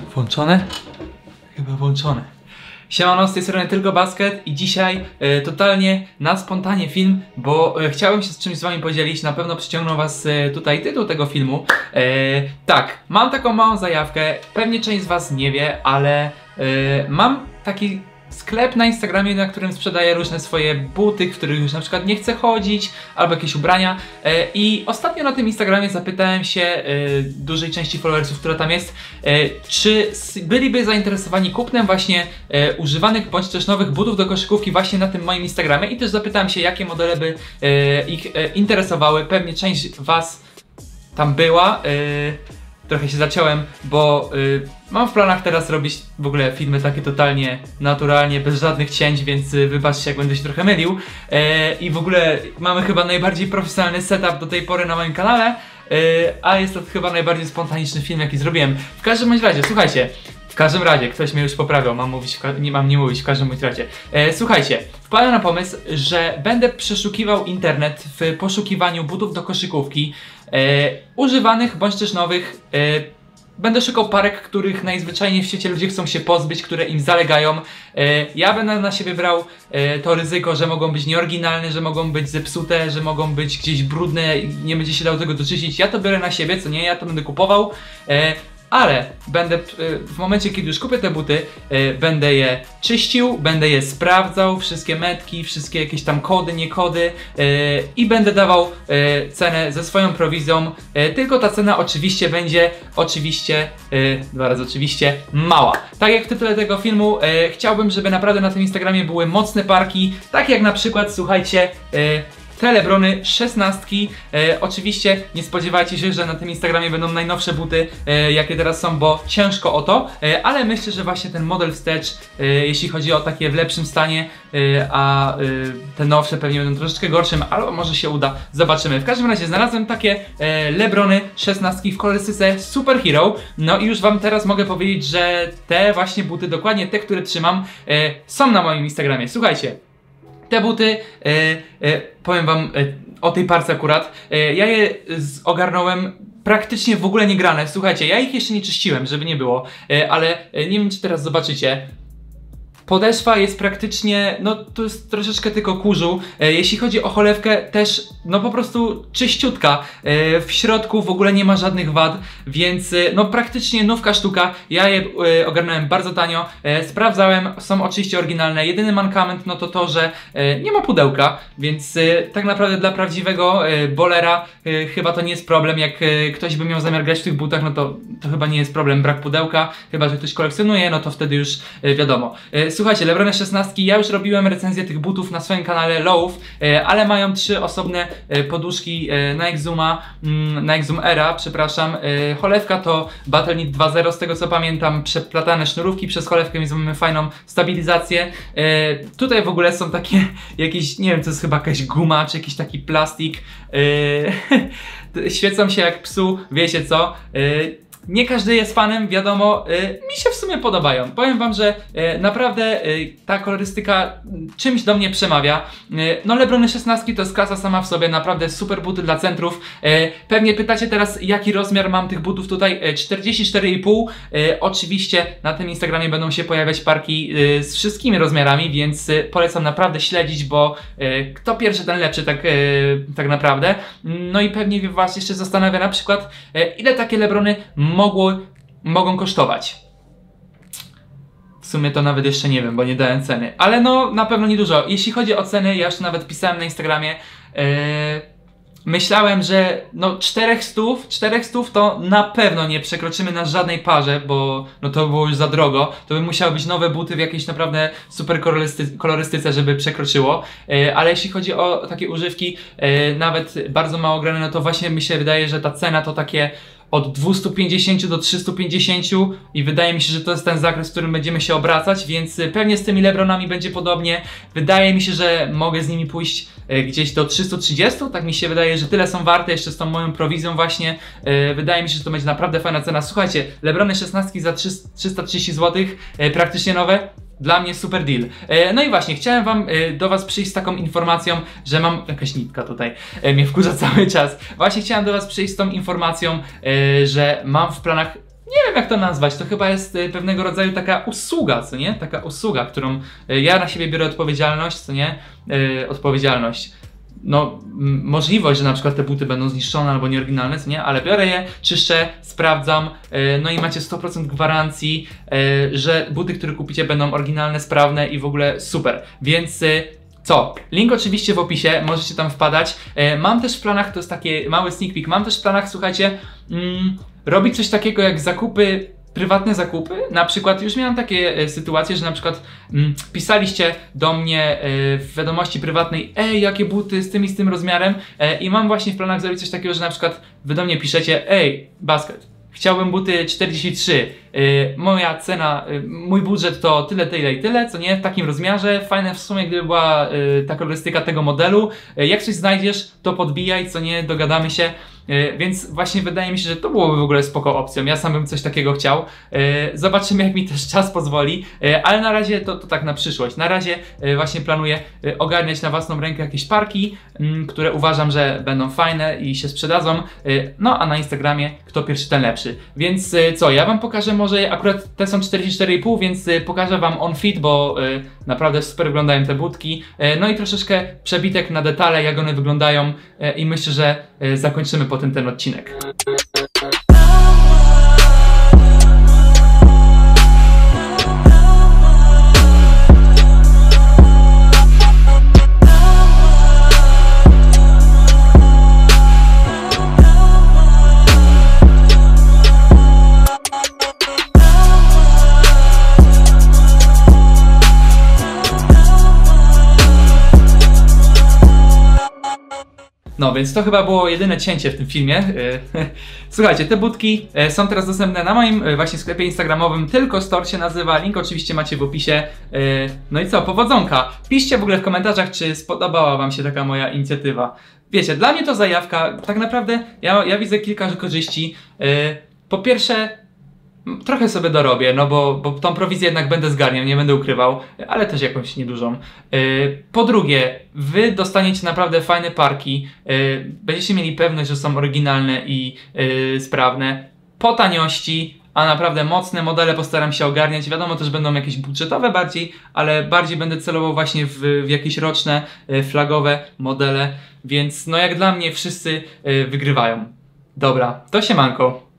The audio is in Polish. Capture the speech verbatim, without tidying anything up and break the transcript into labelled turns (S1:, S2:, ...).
S1: Włączone? Chyba włączone. Siemano, z tej strony Tylko Basket i dzisiaj e, totalnie na spontanie film, bo e, chciałem się z czymś z wami podzielić. Na pewno przyciągnął was e, tutaj tytuł tego filmu. E, tak, mam taką małą zajawkę, pewnie część z was nie wie, ale e, mam taki sklep na Instagramie, na którym sprzedaję różne swoje buty, w których już na przykład nie chcę chodzić, albo jakieś ubrania. E, I ostatnio na tym Instagramie zapytałem się e, dużej części followersów, która tam jest, e, czy byliby zainteresowani kupnem właśnie e, używanych bądź też nowych butów do koszykówki właśnie na tym moim Instagramie. I też zapytałem się, jakie modele by e, ich e, interesowały. Pewnie część was tam była. E, Trochę się zaciąłem, bo y, mam w planach teraz robić w ogóle filmy takie totalnie naturalnie, bez żadnych cięć, więc y, wybaczcie, jak będę się trochę mylił. E, I w ogóle mamy chyba najbardziej profesjonalny setup do tej pory na moim kanale, y, a jest to chyba najbardziej spontaniczny film, jaki zrobiłem. W każdym bądź razie, słuchajcie, w każdym razie, ktoś mnie już poprawiał, mam mówić, nie mam nie mówić, w każdym bądź razie. E, słuchajcie, wpadłem na pomysł, że będę przeszukiwał internet w poszukiwaniu butów do koszykówki, e, używanych bądź też nowych. E, będę szukał parek, których najzwyczajniej w świecie ludzie chcą się pozbyć, które im zalegają. E, ja będę na siebie brał e, to ryzyko, że mogą być nieoryginalne, że mogą być zepsute, że mogą być gdzieś brudne i nie będzie się dało tego doczyścić. Ja to biorę na siebie, co nie, ja to będę kupował. E, Ale będę w momencie, kiedy już kupię te buty, będę je czyścił, będę je sprawdzał, wszystkie metki, wszystkie jakieś tam kody, nie kody i będę dawał cenę ze swoją prowizją. Tylko ta cena oczywiście będzie, oczywiście, dwa razy oczywiście, mała. Tak jak w tytule tego filmu, chciałbym, żeby naprawdę na tym Instagramie były mocne parki, tak jak na przykład, słuchajcie, te Lebrony szesnastki. E, oczywiście nie spodziewajcie się, że na tym Instagramie będą najnowsze buty, e, jakie teraz są, bo ciężko o to, e, ale myślę, że właśnie ten model wstecz, e, jeśli chodzi o takie w lepszym stanie, e, a e, te nowsze pewnie będą troszeczkę gorszym, albo może się uda, zobaczymy. W każdym razie znalazłem takie e, Lebrony szesnastki w kolorystyce Superhero, no i już wam teraz mogę powiedzieć, że te właśnie buty, dokładnie te, które trzymam, e, są na moim Instagramie. Słuchajcie, te buty, e, e, powiem wam e, o tej parce akurat, e, ja je z, ogarnąłem praktycznie w ogóle nie grane. Słuchajcie, ja ich jeszcze nie czyściłem, żeby nie było, e, ale e, nie wiem, czy teraz zobaczycie. Podeszwa jest praktycznie, no to jest troszeczkę tylko kurzu. E, jeśli chodzi o cholewkę, też no po prostu czyściutka. E, w środku w ogóle nie ma żadnych wad, więc e, no praktycznie nówka sztuka. Ja je e, ogarnąłem bardzo tanio, e, sprawdzałem, są oczywiście oryginalne. Jedyny mankament no to to, że e, nie ma pudełka, więc e, tak naprawdę dla prawdziwego e, bolera e, chyba to nie jest problem. Jak e, ktoś by miał zamiar grać w tych butach, no to, to chyba nie jest problem brak pudełka. Chyba że ktoś kolekcjonuje, no to wtedy już e, wiadomo. E, Słuchajcie, Lebrony szesnastki, ja już robiłem recenzję tych butów na swoim kanale Lowów, e, ale mają trzy osobne e, poduszki e, na Exuma, mm, na Exum Era, przepraszam. E, cholewka to Battle.net dwa zero, z tego co pamiętam, przeplatane sznurówki przez cholewkę, więc mamy fajną stabilizację. E, tutaj w ogóle są takie jakieś, nie wiem, to jest chyba jakaś guma, czy jakiś taki plastik. E, świecą się jak psu, wiecie co. E, Nie każdy jest fanem, wiadomo, yy, mi się w sumie podobają. Powiem wam, że yy, naprawdę yy, ta kolorystyka czymś do mnie przemawia. Yy, no Lebrony szesnastki to jest klasa sama w sobie, naprawdę super buty dla centrów. Yy, pewnie pytacie teraz, jaki rozmiar mam tych butów tutaj, yy, czterdzieści cztery i pół. Yy, oczywiście na tym Instagramie będą się pojawiać parki yy, z wszystkimi rozmiarami, więc yy, polecam naprawdę śledzić, bo yy, kto pierwszy, ten lepszy, tak, yy, tak naprawdę. No i pewnie was jeszcze zastanawia na przykład, yy, ile takie Lebrony Mogło, mogą kosztować. W sumie to nawet jeszcze nie wiem, bo nie dałem ceny. Ale no, na pewno niedużo. Jeśli chodzi o ceny, ja już nawet pisałem na Instagramie. Yy, myślałem, że no czterech stów, czterech stów to na pewno nie przekroczymy na żadnej parze, bo no to by było już za drogo. To by musiały być nowe buty w jakiejś naprawdę super kolorysty kolorystyce, żeby przekroczyło. Yy, ale jeśli chodzi o takie używki, yy, nawet bardzo mało grane, no to właśnie mi się wydaje, że ta cena to takie od dwieście pięćdziesiąt do trzystu pięćdziesięciu i wydaje mi się, że to jest ten zakres, w którym będziemy się obracać, więc pewnie z tymi Lebronami będzie podobnie. Wydaje mi się, że mogę z nimi pójść e, gdzieś do trzystu trzydziestu, tak mi się wydaje, że tyle są warte, jeszcze z tą moją prowizją właśnie. E, wydaje mi się, że to będzie naprawdę fajna cena. Słuchajcie, Lebrony szesnastki za trzysta trzydzieści złotych, e, praktycznie nowe. Dla mnie super deal. E, no i właśnie, chciałem wam e, do was przyjść z taką informacją, że mam... Jakaś nitka tutaj e, mnie wkurza cały czas. Właśnie chciałem do was przyjść z tą informacją, e, że mam w planach nie wiem jak to nazwać, to chyba jest y, pewnego rodzaju taka usługa, co nie? Taka usługa, którą y, ja na siebie biorę odpowiedzialność, co nie? Y, odpowiedzialność. No, m, możliwość, że na przykład te buty będą zniszczone albo nieoryginalne, co nie? Ale biorę je, czyszczę, sprawdzam, y, no i macie sto procent gwarancji, y, że buty, które kupicie będą oryginalne, sprawne i w ogóle super. Więc y, co? Link oczywiście w opisie, możecie tam wpadać. Y, mam też w planach, to jest taki mały sneak peek, mam też w planach, słuchajcie, mm, robić coś takiego jak zakupy, prywatne zakupy. Na przykład już miałem takie e, sytuacje, że na przykład mm, pisaliście do mnie e, w wiadomości prywatnej: ej, jakie buty z tym i z tym rozmiarem, e, i mam właśnie w planach zrobić coś takiego, że na przykład wy do mnie piszecie: ej, Basket, chciałbym buty czterdzieści trzy, y, moja cena, y, mój budżet to tyle, tyle i tyle, co nie, w takim rozmiarze, fajne w sumie gdyby była y, ta kolorystyka tego modelu, y, jak coś znajdziesz, to podbijaj, co nie, dogadamy się. Yy, więc właśnie wydaje mi się, że to byłoby w ogóle spoko opcją. Ja sam bym coś takiego chciał. Yy, zobaczymy, jak mi też czas pozwoli, yy, ale na razie to, to tak na przyszłość. Na razie yy, właśnie planuję yy, ogarniać na własną rękę jakieś parki, yy, które uważam, że będą fajne i się sprzedadzą. Yy, no a na Instagramie kto pierwszy, ten lepszy. Więc yy, co, ja wam pokażę może, akurat te są czterdzieści cztery i pół, więc yy, pokażę wam on fit, bo yy, naprawdę super wyglądają te butki. Yy, no i troszeczkę przebitek na detale, jak one wyglądają, yy, i myślę, że yy, zakończymy po tym ten odcinek. No, więc to chyba było jedyne cięcie w tym filmie. Słuchajcie, te butki są teraz dostępne na moim właśnie sklepie instagramowym, Tylko Store się nazywa, link oczywiście macie w opisie. No i co, powodzonka. Piszcie w ogóle w komentarzach, czy spodobała wam się taka moja inicjatywa. Wiecie, dla mnie to zajawka, tak naprawdę ja, ja widzę kilka korzyści. Po pierwsze, trochę sobie dorobię, no bo, bo tą prowizję jednak będę zgarniał, nie będę ukrywał, ale też jakąś niedużą. Yy, po drugie, wy dostaniecie naprawdę fajne parki, yy, będziecie mieli pewność, że są oryginalne i yy, sprawne, po taniości, a naprawdę mocne modele postaram się ogarniać. Wiadomo, też będą jakieś budżetowe bardziej, ale bardziej będę celował właśnie w, w jakieś roczne, yy, flagowe modele, więc no jak dla mnie wszyscy yy, wygrywają. Dobra, to siemanko.